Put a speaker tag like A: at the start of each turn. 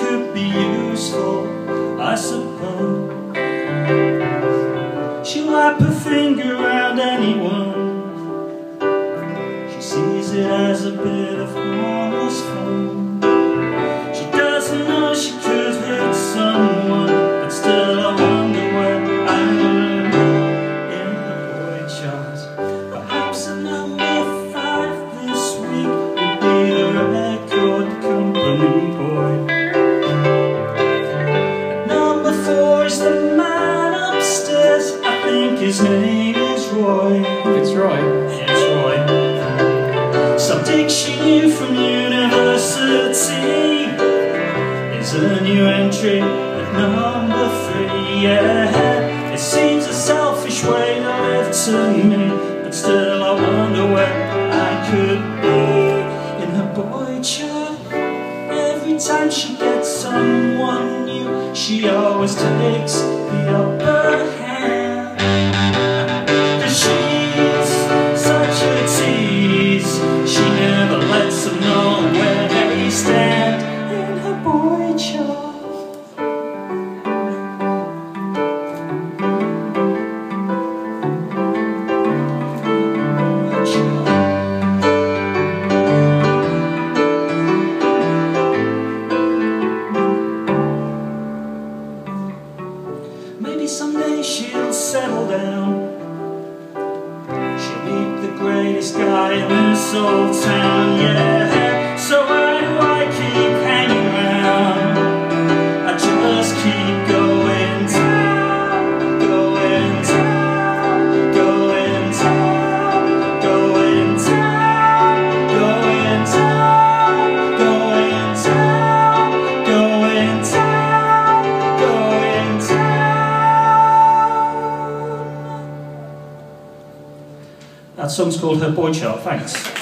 A: could be useful, I suppose. She'll wrap her finger around anyone. She sees it as a bit of harmless fun. She doesn't know she could hurt someone, but still I wonder where I am in the boy chart. Perhaps a number 5 this week will be the record company boy. Number 4 is the man upstairs. I think his name is Roy.
B: It's Roy.
A: Yeah, it's Roy. Some dick she knew from university is a new entry at number 3. Yeah, it seems a selfish way to live to me, but still I wonder where I could be in her boy chart. Every time she gets someone new, she always takes the upper hand. 'Cause she's such a tease, she never lets them know where they stand in her boy chart. Maybe someday she'll settle down. She'll meet the greatest guy in this old town, yeah. So why do I keep hanging around? I just keep going down, going down, going down, going down, going down, going down, going down, going down. That song's called Her Boychart. Thanks.